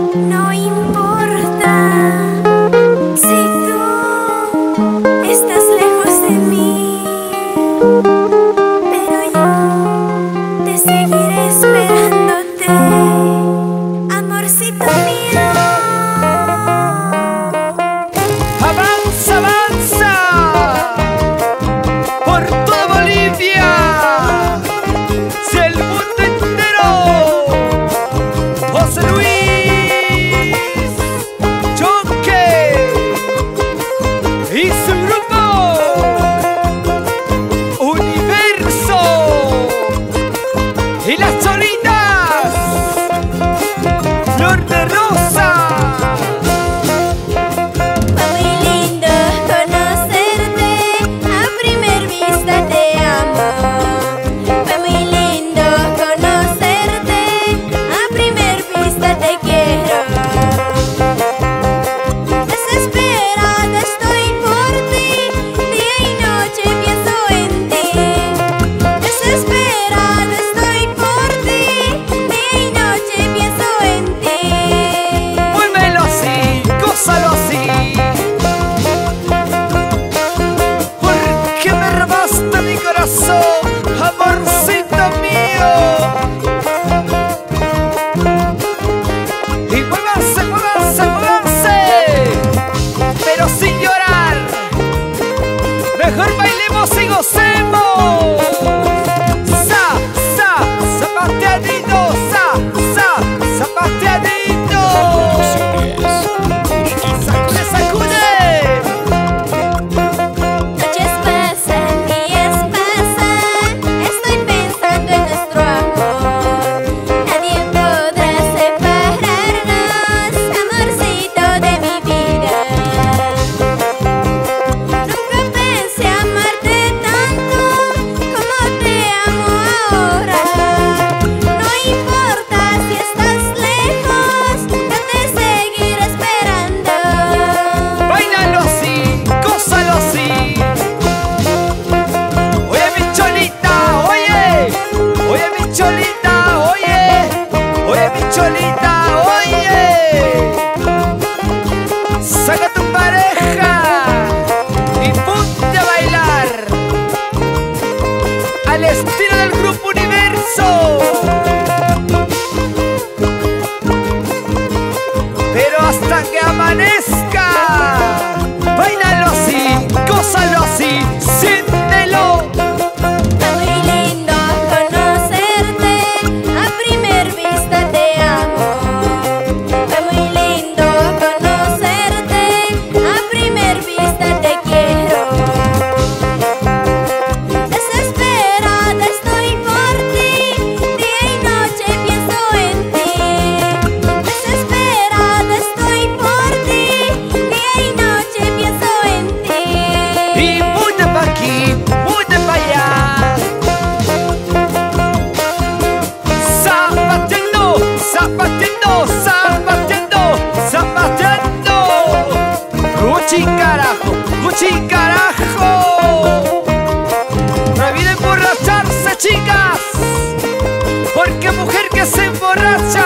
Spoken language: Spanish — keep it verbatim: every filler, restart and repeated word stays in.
No importa si tú estás lejos de mí, pero yo te seguiré esperándote, amorcito mío. Avanza, avanza por toda Bolivia, si el mundo entero. José Luis Choque y su grupo Universo y las cholitas Flor de Rosa. Fue muy lindo conocerte, a primer vista te amo. Fue muy lindo conocerte, a primer vista te quiero. Desesperada estoy por ti, día y noche pienso en ti. Desesperada estoy por ti, día y noche pienso en ti. Muévelo así, gózalo así, porque me robaste mi corazón, amorcito mío. Y muévanse, muévanse, muévanse, pero sin llorar. Mejor bailemos y gocemos. Sa, sa, zapateadito, sa, sa, zapateadito. Sacude, sacude. Noches pasan, días pasan, estoy pensando en nuestro amor. Nadie podrá separarnos, amorcito de mi vida. Nunca pensé amarte tanto como te amo ahora. No importa si estás lejos, yo te seguiré esperando. Báilalo así, gózalo así. Oye mi cholita, oye, oye mi cholita, oye, oye mi cholita, oye. Saca tu pareja y ponte a bailar al estilo del grupo Universo. Pero hasta que amanezca, báilalo así, gózalo así, siéntelo. Fue muy lindo conocerte, a primer vista te amo. Fue muy lindo conocerte, a primer vista te quiero. Desesperada estoy por ti, día y noche pienso en ti. Desesperada estoy por ti, día y noche pienso en ti. Y mude pa' aquí, mude pa' allá. Zapateando, zapateando, zapateando, zapateando. Gucci carajo, Gucci carajo. No olviden emborracharse, chicas, porque mujer que se emborracha